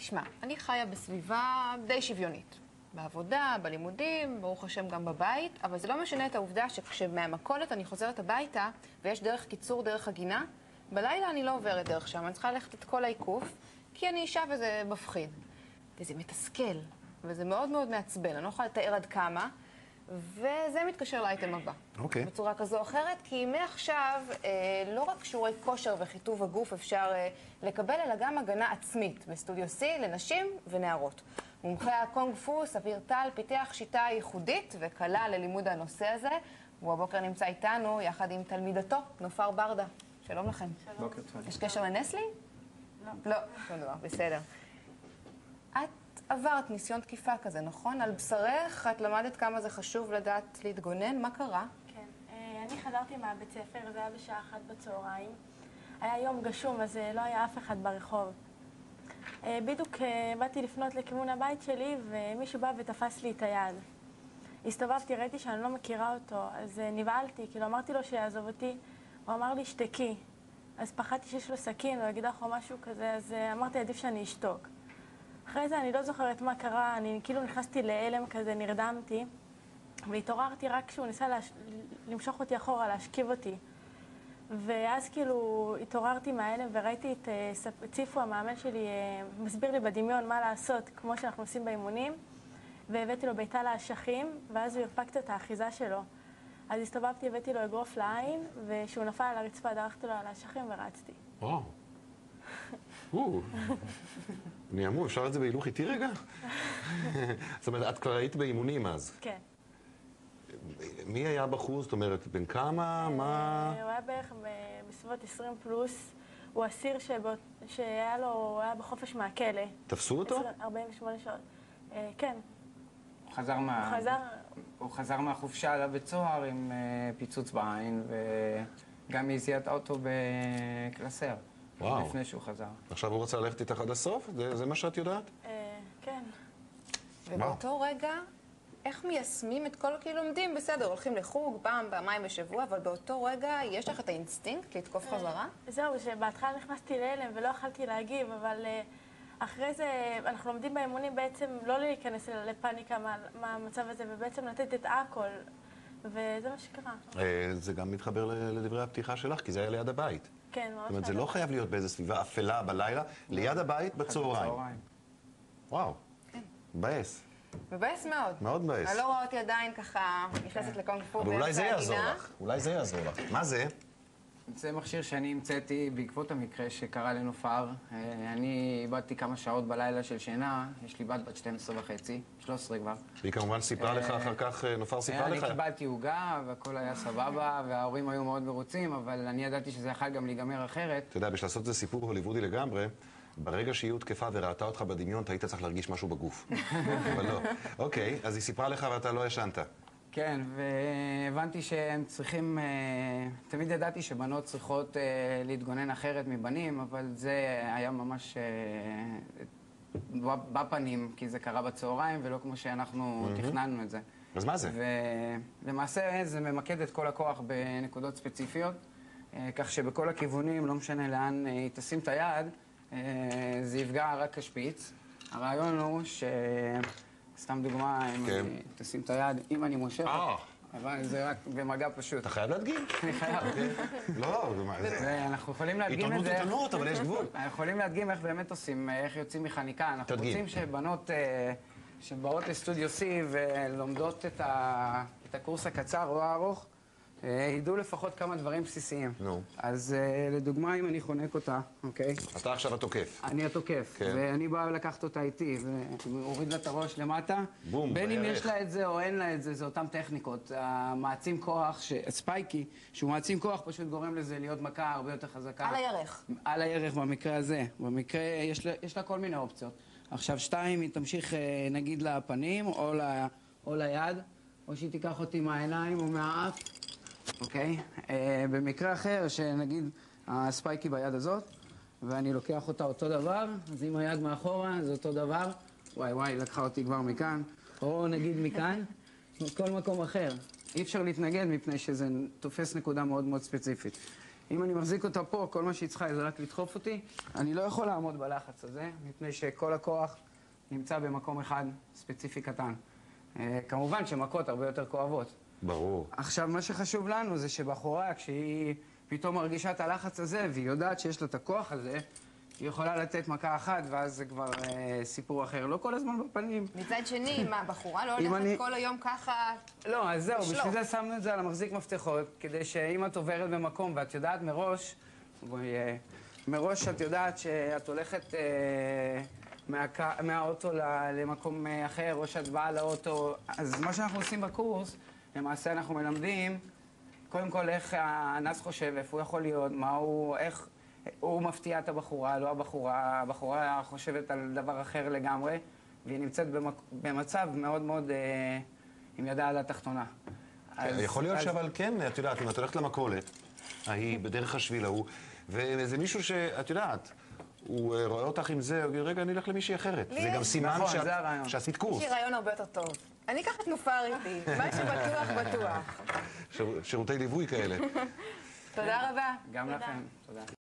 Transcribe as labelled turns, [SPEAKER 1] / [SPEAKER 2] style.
[SPEAKER 1] תשמע, אני חיה בסביבה די שוויונית. בעבודה, בלימודים, ברוך השם גם בבית, אבל זה לא משנה את העובדה שכשמהמכולת אני חוזרת הביתה ויש דרך קיצור, דרך הגינה, בלילה אני לא עוברת דרך שם, אני צריכה ללכת את כל העיקוף, כי אני אישה וזה מפחיד. וזה מתסכל, וזה מאוד מאוד מעצבן, אני לא יכולה לתאר עד כמה, וזה מתקשר לאייטם הבא.
[SPEAKER 2] אוקיי.
[SPEAKER 1] בצורה כזו או אחרת, כי מעכשיו לא רק שיעורי כושר וחיטוב הגוף אפשר לקבל, אלא גם הגנה עצמית בסטודיו C לנשים ונערות. מומחה הקונג פו, ספיר טל, פיתח שיטה ייחודית וקלה ללימוד הנושא הזה. הוא הבוקר נמצא איתנו יחד עם תלמידתו, נופר ברדה. שלום לכם.
[SPEAKER 3] שלום. בוקר טוב.
[SPEAKER 1] יש קשר לנסלי?
[SPEAKER 3] לא.
[SPEAKER 1] לא, שום דבר, בסדר. את עברת ניסיון תקיפה כזה, נכון? על בשרך את למדת כמה זה חשוב לדעת להתגונן. מה קרה?
[SPEAKER 3] כן. אני חזרתי מהבית ספר, זה היה בשעה 1 בצהריים. היה יום גשום, אז לא היה אף אחד ברחוב. בדיוק באתי לפנות לכיוון הבית שלי, ומישהו בא ותפס לי את היד. הסתובבתי, ראיתי שאני לא מכירה אותו, אז נבהלתי, כאילו אמרתי לו שיעזוב אותי. הוא אמר לי, שתקי. אז פחדתי שיש לו סכין או אקדח או משהו כזה, אז אמרתי, עדיף שאני אשתוק. אחרי זה אני לא זוכרת מה קרה, אני כאילו נכנסתי להלם כזה, נרדמתי, והתעוררתי רק כשהוא ניסה למשוך אותי אחורה, להשכיב אותי. ואז כאילו התעוררתי מההלם וראיתי את ציפו, המאמן שלי, מסביר לי בדמיון מה לעשות, כמו שאנחנו עושים באימונים, והבאתי לו בעיטה לאשכים, ואז הוא הרפקת את האחיזה שלו. אז הסתובבתי, הבאתי לו אגרוף לעין, וכשהוא נפל על הרצפה, דרכתי לו על האשכים ורצתי.
[SPEAKER 2] וואו. אני אמור, אפשר את זה בהילוך איתי רגע? זאת אומרת, את כבר היית באימונים אז.
[SPEAKER 3] כן.
[SPEAKER 2] מי היה בחור? זאת אומרת, בן כמה? מה?
[SPEAKER 3] הוא היה בערך בסביבות 20 פלוס. הוא אסיר שהיה לו, היה בחופש מהכלא.
[SPEAKER 2] תפסו אותו?
[SPEAKER 3] 48 שעות. כן.
[SPEAKER 4] הוא חזר מהחופשה לבית סוהר עם פיצוץ בעין, וגם מזיעת האוטו בקלסר.
[SPEAKER 2] וואו.
[SPEAKER 4] לפני שהוא חזר.
[SPEAKER 2] עכשיו הוא רצה ללכת איתך עד הסוף? זה מה שאת יודעת?
[SPEAKER 3] כן.
[SPEAKER 1] ובאותו רגע, איך מיישמים את כל כאילו לומדים? בסדר, הולכים לחוג פעמיים בשבוע, אבל באותו רגע יש לך את האינסטינקט לתקוף חזרה?
[SPEAKER 3] זהו, שבהתחלה נכנסתי להלם ולא יכלתי להגיב, אבל אחרי זה אנחנו לומדים באימונים בעצם לא להיכנס לפאניקה מהמצב הזה, ובעצם לתת את הכל, וזה מה שקרה.
[SPEAKER 2] זה גם מתחבר לדברי הפתיחה שלך, כי זה היה ליד הבית.
[SPEAKER 3] כן, ממש.
[SPEAKER 2] זאת אומרת, זה לא חייב להיות באיזו סביבה אפלה בלילה, ליד הבית בצהריים. וואו, מבאס.
[SPEAKER 1] מבאס מאוד.
[SPEAKER 2] מאוד מבאס.
[SPEAKER 1] אני לא רואה אותי עדיין ככה נכנסת לקונג פו
[SPEAKER 2] אבל אולי זה
[SPEAKER 1] באמצע
[SPEAKER 2] יעזור
[SPEAKER 1] הגינה.
[SPEAKER 2] לך. אולי זה יעזור לך. מה זה?
[SPEAKER 4] זה מכשיר שאני המצאתי בעקבות המקרה שקרה לנופר. אני איבדתי כמה שעות בלילה של שינה, יש לי בת 12 וחצי, 13 כבר.
[SPEAKER 2] והיא כמובן סיפרה לך אחר כך, נופר סיפרה לך?
[SPEAKER 4] אני קיבלתי עוגה והכל היה סבבה, וההורים היו מאוד מרוצים, אבל אני ידעתי שזה יכול גם להיגמר אחרת.
[SPEAKER 2] אתה יודע, בשביל לעשות את זה סיפור הוליוודי לגמרי, ברגע שהיא הותקפה וראתה אותך בדמיון, אתה היית צריך להרגיש משהו בגוף. אבל לא. אוקיי, אז היא סיפרה לך ואתה לא ישנת.
[SPEAKER 4] כן, והבנתי שהם צריכים, תמיד ידעתי שבנות צריכות להתגונן אחרת מבנים, אבל זה היה ממש בפנים, כי זה קרה בצהריים, ולא כמו שאנחנו תכננו את זה.
[SPEAKER 2] אז מה זה?
[SPEAKER 4] ולמעשה זה ממקד את כל הכוח בנקודות ספציפיות, כך שבכל הכיוונים, לא משנה לאן היא תשים את היד, זה יפגע רק השפיץ. הרעיון הוא סתם דוגמה, אם אני תשים את היד, אם אני מושך, אבל זה רק במגע פשוט.
[SPEAKER 2] אתה חייב להדגים?
[SPEAKER 4] אני חייב.
[SPEAKER 2] לא,
[SPEAKER 4] אנחנו יכולים להדגים את זה.
[SPEAKER 2] עיתונות, אבל יש גבול.
[SPEAKER 4] אנחנו יכולים להדגים איך באמת עושים, איך יוצאים מחניקה. אנחנו רוצים שבנות שבאות לסטודיו C ולומדות את הקורס הקצר או הארוך, ידעו לפחות כמה דברים בסיסיים.
[SPEAKER 2] נו.
[SPEAKER 4] אז לדוגמה, אם אני חונק אותה, אוקיי?
[SPEAKER 2] אתה עכשיו התוקף.
[SPEAKER 4] אני התוקף, ואני בא לקחת אותה איתי, והוריד לה את הראש למטה.
[SPEAKER 2] בום,
[SPEAKER 4] בין אם יש לה את זה או אין לה את זה, זה אותם טכניקות. המעצים כוח, ספייקי, שהוא מעצים כוח, פשוט גורם לזה להיות מכה הרבה יותר חזקה.
[SPEAKER 1] על הירך.
[SPEAKER 4] על הירך במקרה הזה. במקרה, יש לה כל מיני אופציות. עכשיו, 2, היא תמשיך, נגיד, לפנים, או ליד, או שהיא תיקח אותי מהעיניים או מהאף. אוקיי? במקרה אחר, שנגיד הספייקי ביד הזאת, ואני לוקח אותה אותו דבר, אז אם היד מאחורה זה אותו דבר, וואי, לקחה אותי כבר מכאן, או נגיד מכאן, כל מקום אחר. אי אפשר להתנגד מפני שזה תופס נקודה מאוד מאוד ספציפית. אם אני מחזיק אותה פה, כל מה שהיא צריכה זה רק לדחוף אותי. אני לא יכול לעמוד בלחץ הזה, מפני שכל הכוח נמצא במקום אחד ספציפי קטן. כמובן שמכות הרבה יותר כואבות.
[SPEAKER 2] ברור.
[SPEAKER 4] עכשיו, מה שחשוב לנו זה שבחורה, כשהיא פתאום מרגישה את הלחץ הזה, והיא יודעת שיש לה את הכוח הזה, היא יכולה לתת מכה אחת, ואז זה כבר סיפור אחר. לא כל הזמן בפנים.
[SPEAKER 1] מצד שני, מה, בחורה לא הולכת כל היום ככה...
[SPEAKER 4] לא, אז זהו, בשביל זה שמנו את זה על המחזיק מפתחות, כדי שאם את עוברת במקום ואת יודעת מראש את יודעת שאת הולכת מהאוטו למקום אחר, או שאת באה לאוטו, אז מה שאנחנו עושים בקורס, למעשה אנחנו מלמדים, קודם כל איך האנס חושב, איפה הוא יכול להיות, איך הוא מפתיע את הבחורה, לא הבחורה, הבחורה חושבת על דבר אחר לגמרי, והיא נמצאת במצב מאוד מאוד עם ידה על התחתונה.
[SPEAKER 2] יכול להיות שאבל כן, את יודעת, אם את הולכת למכולת, ההיא בדרך השביל ההוא, ואיזה מישהו שאת יודעת, הוא רואה אותך עם זה, הוא יגיד, רגע, אני אלך למישהי אחרת. זה גם סימן שעשית קורס.
[SPEAKER 1] יש לי רעיון הרבה יותר טוב. אני אקח את נופר איתי, מה שבטוח בטוח.
[SPEAKER 2] שירותי ליווי כאלה.
[SPEAKER 1] תודה רבה.
[SPEAKER 4] גם לכם, תודה.